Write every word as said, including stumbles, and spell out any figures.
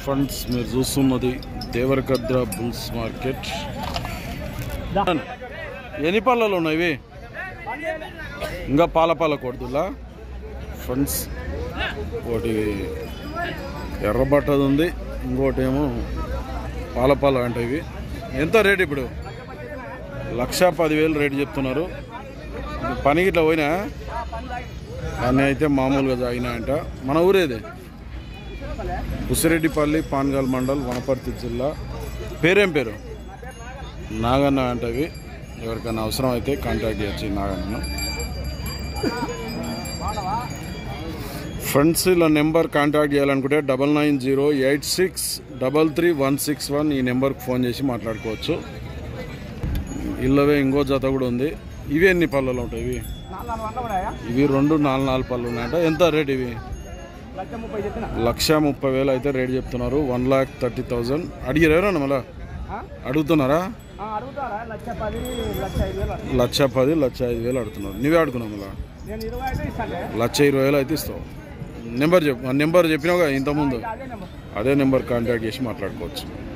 Friends మీరు చూస్తున్నది Devarakadra bulls market. ఎన్ని పళ్ళలు ఉన్నాయి ఇవి? ఇంకా పాల పాల కొడుతులా ఫ్రెండ్స్. ఒకటి ఎర్రబట్టది ఉంది, ఇంకోటి ఏమో పాల పాల అంటే ఇవి. ఎంత రేట్ ఇప్పుడు? లక్ష పదివేలు రేటు చెప్తున్నారు. పనికి ఇట్లా పోయినా అన్నీ అయితే మామూలుగా సాగినాయంట. మన ఊరేది ఉసిరెడ్డిపల్లి, పాన్గల్ మండల్, వనపర్తి జిల్లా. పేరేం పేరు? నాగన్న అంటే ఇవి. ఎవరికైనా అవసరం అయితే కాంటాక్ట్ చేయొచ్చు నాగన్న. ఫ్రెండ్స్ ఇలా నెంబర్ కాంటాక్ట్ చేయాలనుకుంటే double nine zero eight six double three one six one ఈ నెంబర్కి ఫోన్ చేసి మాట్లాడుకోవచ్చు. ఇళ్ళవే ఇంకో జత కూడా ఉంది. ఇవి ఎన్ని పళ్ళలు ఉంటాయి ఇవి? ఇవి రెండు నాలుగు నాలుగు పళ్ళు ఉన్నాయంట. ఎంత రేట్ ఇవి? లక్ష ముప్పై వేలు అయితే రేట్ చెప్తున్నారు. వన్ లాక్ థర్టీ థౌజండ్ అడిగారు ఎవరన్నా? మళ్ళా అడుగుతున్నారా? లక్ష పది లక్ష ఐదు వేలు అడుగుతున్నారు. నువ్వే అడుగుతున్నావు మళ్ళా? లక్ష ఇరవై వేలు అయితే ఇస్తావు. నెంబర్ చెప్పు. నెంబర్ చెప్పినావుగా ఇంతకుముందు, అదే నెంబర్ కాంటాక్ట్ చేసి మాట్లాడుకోవచ్చు.